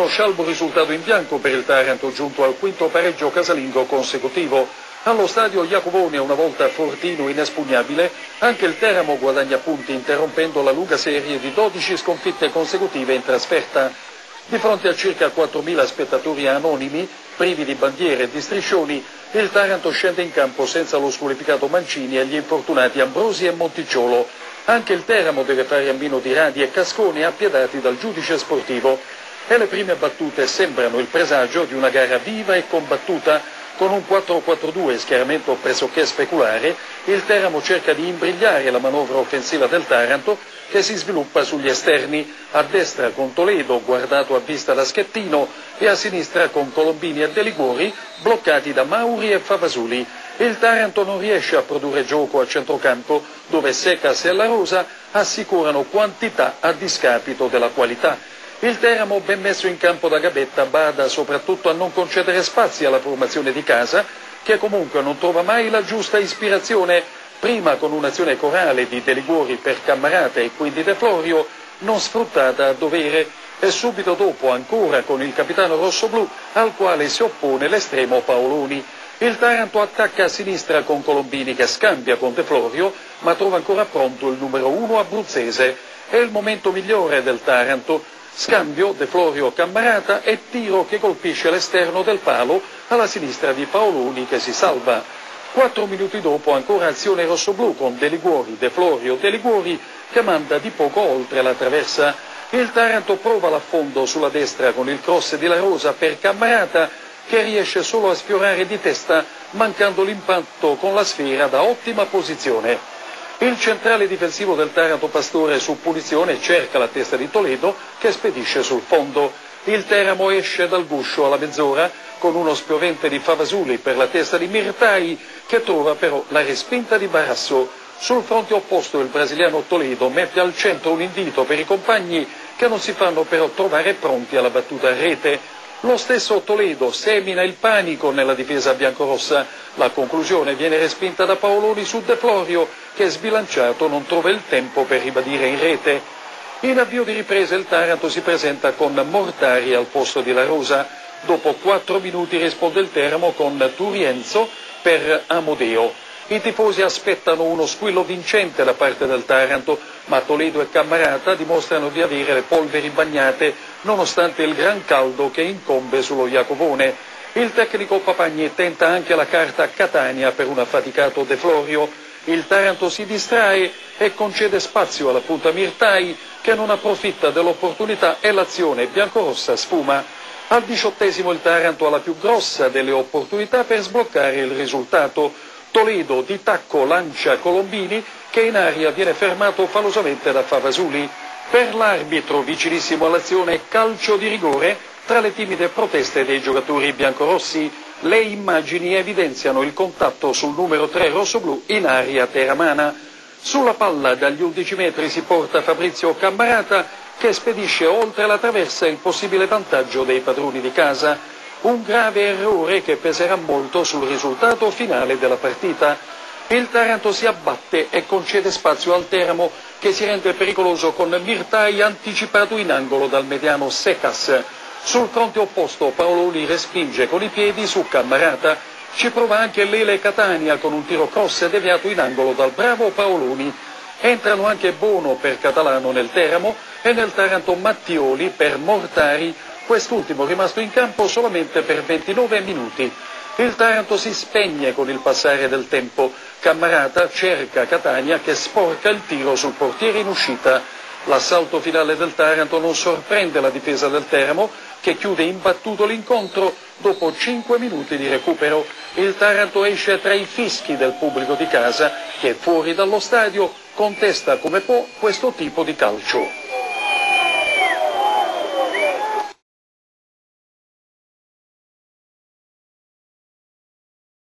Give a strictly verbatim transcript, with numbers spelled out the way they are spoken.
scialbo risultato in bianco per il Taranto, giunto al quinto pareggio casalingo consecutivo. Allo stadio Iacovone, una volta fortino inespugnabile, anche il Teramo guadagna punti interrompendo la lunga serie di dodici sconfitte consecutive in trasferta. Di fronte a circa quattromila spettatori anonimi, privi di bandiere e di striscioni, il Taranto scende in campo senza lo squalificato Mancini e gli infortunati Ambrosi e Monticciolo. Anche il Teramo deve fare a meno di Radi e Cascone appiedati dal giudice sportivo. E le prime battute sembrano il presagio di una gara viva e combattuta. Con un quattro quattro due, schieramento pressoché speculare, il Teramo cerca di imbrigliare la manovra offensiva del Taranto, che si sviluppa sugli esterni, a destra con Toledo, guardato a vista da Schettino, e a sinistra con Colombini e De Liguori, bloccati da Mauri e Favasuli. Il Taranto non riesce a produrre gioco a centrocampo, dove Secas e La Rosa assicurano quantità a discapito della qualità. Il Teramo, ben messo in campo da Gabetta, bada soprattutto a non concedere spazi alla formazione di casa, che comunque non trova mai la giusta ispirazione, prima con un'azione corale di De Liguori per Cammarata e quindi De Florio, non sfruttata a dovere, e subito dopo ancora con il capitano rossoblù, al quale si oppone l'estremo Paoloni. Il Taranto attacca a sinistra con Colombini, che scambia con De Florio, ma trova ancora pronto il numero uno abruzzese. È il momento migliore del Taranto. Scambio De Florio Cammarata e tiro che colpisce l'esterno del palo alla sinistra di Paoloni, che si salva. Quattro minuti dopo ancora azione rossoblù con De Liguori, De Florio, De Liguori, che manda di poco oltre la traversa. Il Taranto prova l'affondo sulla destra con il cross di La Rosa per Cammarata, che riesce solo a sfiorare di testa, mancando l'impatto con la sfera da ottima posizione. Il centrale difensivo del Taranto Pastore, su punizione, cerca la testa di Toledo, che spedisce sul fondo. Il Teramo esce dal guscio alla mezz'ora con uno spiovente di Favasuli per la testa di Mirtai, che trova però la respinta di Barasso. Sul fronte opposto il brasiliano Toledo mette al centro un invito per i compagni, che non si fanno però trovare pronti alla battuta a rete. Lo stesso Toledo semina il panico nella difesa biancorossa. La conclusione viene respinta da Paoloni su De Florio, che sbilanciato non trova il tempo per ribadire in rete. In avvio di ripresa il Taranto si presenta con Mortari al posto di La Rosa. Dopo quattro minuti risponde il Teramo con Turienzo per Amodeo. I tifosi aspettano uno squillo vincente da parte del Taranto, ma Toledo e Cammarata dimostrano di avere le polveri bagnate, nonostante il gran caldo che incombe sullo Iacovone. Il tecnico Papagni tenta anche la carta a Catania per un affaticato De Florio. Il Taranto si distrae e concede spazio alla punta Mirtai, che non approfitta dell'opportunità e l'azione biancorossa sfuma. Al diciottesimo il Taranto ha la più grossa delle opportunità per sbloccare il risultato. Toledo di tacco lancia Colombini, che in aria viene fermato falosamente da Favasuli. Per l'arbitro, vicinissimo all'azione, calcio di rigore tra le timide proteste dei giocatori biancorossi. Le immagini evidenziano il contatto sul numero tre rossoblù in area teramana. Sulla palla dagli undici metri si porta Fabrizio Cammarata, che spedisce oltre la traversa il possibile vantaggio dei padroni di casa. Un grave errore che peserà molto sul risultato finale della partita. Il Taranto si abbatte e concede spazio al Teramo, che si rende pericoloso con Mirtai anticipato in angolo dal mediano Secas. Sul fronte opposto Paoloni respinge con i piedi su Cammarata. Ci prova anche Lele Catania con un tiro cross deviato in angolo dal bravo Paoloni. Entrano anche Bono per Catalano nel Teramo e nel Taranto Mattioli per Mortari, quest'ultimo rimasto in campo solamente per ventinove minuti. Il Taranto si spegne con il passare del tempo. Cammarata cerca Catania, che sporca il tiro sul portiere in uscita. L'assalto finale del Taranto non sorprende la difesa del Teramo, che chiude imbattuto l'incontro dopo cinque minuti di recupero. Il Taranto esce tra i fischi del pubblico di casa, che fuori dallo stadio contesta come può questo tipo di calcio.